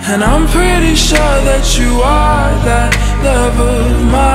And I'm pretty sure that you are that love of my